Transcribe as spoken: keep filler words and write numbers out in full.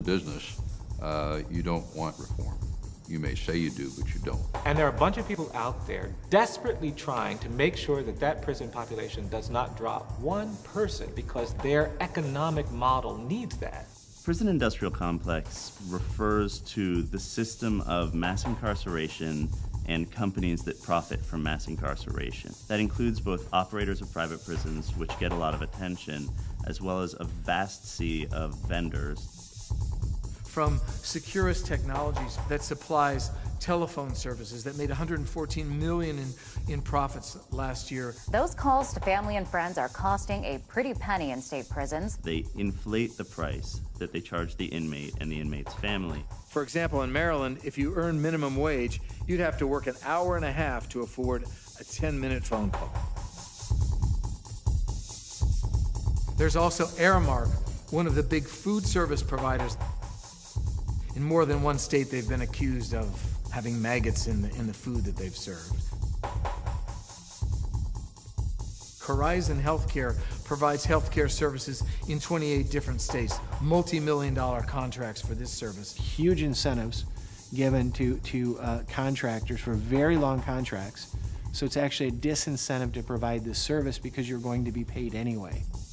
business, uh, you don't want reform. You may say you do, but you don't. And there are a bunch of people out there desperately trying to make sure that that prison population does not drop one person because their economic model needs that. Prison industrial complex refers to the system of mass incarceration and companies that profit from mass incarceration. That includes both operators of private prisons, which get a lot of attention, as well as a vast sea of vendors. From Securus Technologies that supplies telephone services that made one hundred fourteen million dollars in, in profits last year. Those calls to family and friends are costing a pretty penny in state prisons. They inflate the price that they charge the inmate and the inmate's family. For example, in Maryland, if you earn minimum wage, you'd have to work an hour and a half to afford a ten-minute phone call. There's also Aramark, one of the big food service providers. In more than one state, they've been accused of having maggots in the, in the food that they've served. Horizon Healthcare provides healthcare services in twenty-eight different states, multi-million dollar contracts for this service. Huge incentives given to, to uh, contractors for very long contracts. So it's actually a disincentive to provide this service because you're going to be paid anyway.